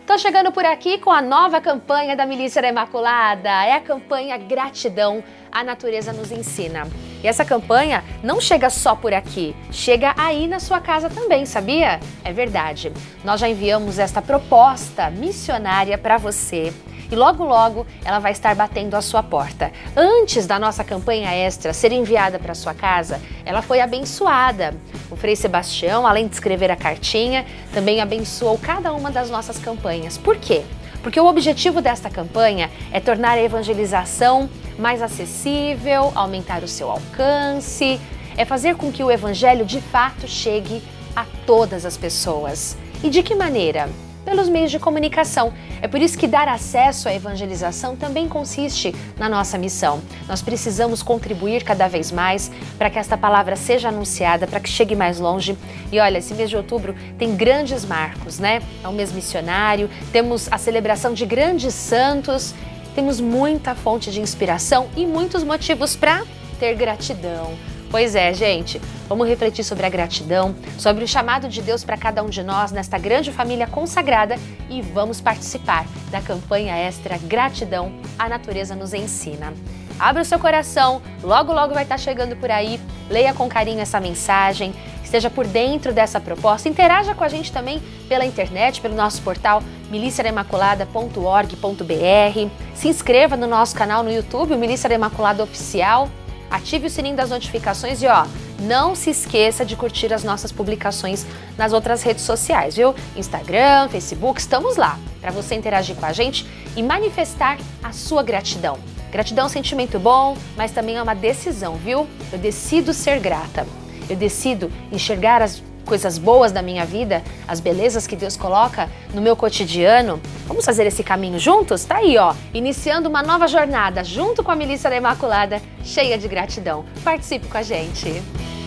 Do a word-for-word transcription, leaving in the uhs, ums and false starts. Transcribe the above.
Tô chegando por aqui com a nova campanha da Milícia da Imaculada. É a campanha Gratidão, a Natureza Nos Ensina. E essa campanha não chega só por aqui, chega aí na sua casa também, sabia? É verdade. Nós já enviamos esta proposta missionária para você. E logo, logo, ela vai estar batendo a sua porta. Antes da nossa campanha extra ser enviada para sua casa, ela foi abençoada. O Frei Sebastião, além de escrever a cartinha, também abençoou cada uma das nossas campanhas. Por quê? Porque o objetivo desta campanha é tornar a evangelização mais acessível, aumentar o seu alcance, é fazer com que o evangelho de fato chegue a todas as pessoas. E de que maneira? Pelos meios de comunicação. É por isso que dar acesso à evangelização também consiste na nossa missão. Nós precisamos contribuir cada vez mais para que esta palavra seja anunciada, para que chegue mais longe. E olha, esse mês de outubro tem grandes marcos, né? É um mês missionário, temos a celebração de grandes santos, temos muita fonte de inspiração e muitos motivos para ter gratidão. Pois é, gente, vamos refletir sobre a gratidão, sobre o chamado de Deus para cada um de nós nesta grande família consagrada e vamos participar da campanha extra Gratidão, a Natureza Nos Ensina. Abra o seu coração, logo logo vai estar chegando por aí, leia com carinho essa mensagem, esteja por dentro dessa proposta, interaja com a gente também pela internet, pelo nosso portal milícia da imaculada ponto org ponto br, se inscreva no nosso canal no YouTube, o Milícia da Imaculada Oficial, ative o sininho das notificações e ó, não se esqueça de curtir as nossas publicações nas outras redes sociais, viu? Instagram, Facebook, estamos lá para você interagir com a gente e manifestar a sua gratidão. Gratidão é um sentimento bom, mas também é uma decisão, viu? Eu decido ser grata, eu decido enxergar as coisas boas da minha vida, as belezas que Deus coloca no meu cotidiano. Vamos fazer esse caminho juntos? Tá aí, ó, iniciando uma nova jornada junto com a Milícia da Imaculada, cheia de gratidão. Participe com a gente!